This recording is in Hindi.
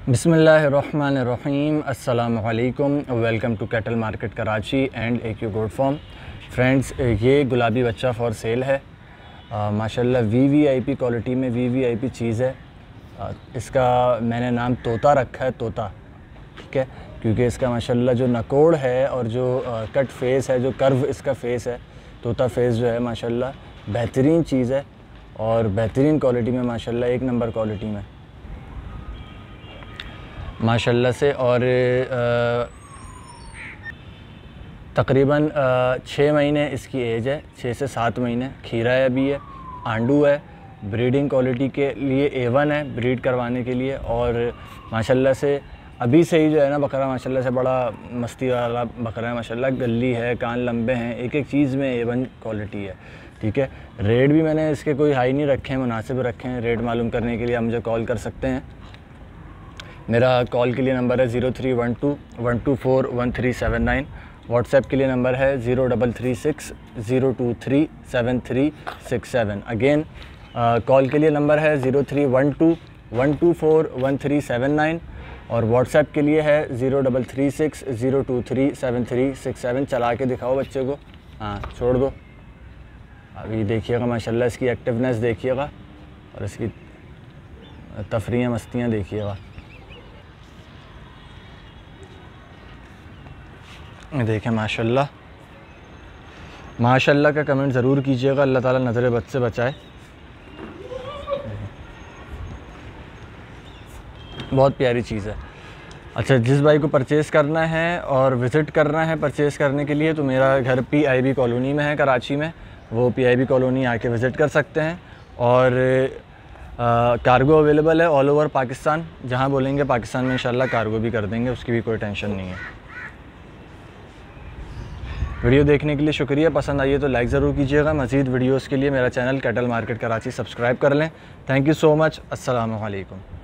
बिस्मिल्लाहिर्रहमानिर्रहीम। अस्सलामु अलैकुम। Welcome to cattle market Karachi and एक यू गुड फॉर्म। फ्रेंड्स, ये गुलाबी बच्चा फॉर सेल है। माशाल्लाह वीवीआईपी क्वालिटी में वीवीआईपी चीज़ है। इसका मैंने नाम तोता रखा है, तोता, ठीक है, क्योंकि इसका माशाल्लाह जो नकोड़ है और जो कट फेस है, जो कर्व इसका फेस है, तोता फेस जो है माशाल्लाह बेहतरीन चीज़ है और बेहतरीन क्वालिटी में, माशाल्लाह एक नंबर क्वालिटी में माशाल्लाह से। और तकरीबन 6 महीने इसकी एज है, 6 से 7 महीने। खीरा है, अभी है, आंडू है, ब्रीडिंग क्वालिटी के लिए A1 है, ब्रीड करवाने के लिए। और माशाल्लाह से अभी से ही जो है ना बकरा माशाल्लाह से बड़ा मस्ती वाला बकरा है माशाल्लाह। गली है, कान लंबे हैं, एक एक चीज़ में A1 क्वालिटी है, ठीक है। रेट भी मैंने इसके कोई हाई नहीं रखे हैं, मुनासिब रखे हैं। रेट मालूम करने के लिए आप मुझे कॉल कर सकते हैं। मेरा कॉल के लिए नंबर है 0312124139। व्हाट्सएप के लिए नंबर है 0336 023 7367। अगेन कॉल के लिए नंबर है 0312124139 और व्हाट्सएप के लिए है 0336 023 7367। चला के दिखाओ बच्चे को, हाँ छोड़ दो। अभी देखिएगा माशाल्लाह इसकी एक्टिवनेस देखिएगा और इसकी तफरीयाँ मस्तियाँ देखिएगा। देखें माशाल्लाह, माशाल्लाह का कमेंट ज़रूर कीजिएगा। अल्लाह ताला नज़र बद से बचाए। बहुत प्यारी चीज़ है। अच्छा, जिस भाई को परचेज़ करना है और विज़िट करना है परचेज़ करने के लिए, तो मेरा घर PIB कॉलोनी में है कराची में। वो PIB कॉलोनी आके विज़िट कर सकते हैं। और कार्गो अवेलेबल है ऑल ओवर पाकिस्तान। जहाँ बोलेंगे पाकिस्तान में इंशाल्लाह कार्गो भी कर देंगे, उसकी भी कोई टेंशन नहीं है। वीडियो देखने के लिए शुक्रिया। पसंद आई है तो लाइक ज़रूर कीजिएगा। मज़ीद वीडियोस के लिए मेरा channel cattle market Karachi subscribe कर लें। Thank you so much. अस्सलामु अलैकुम।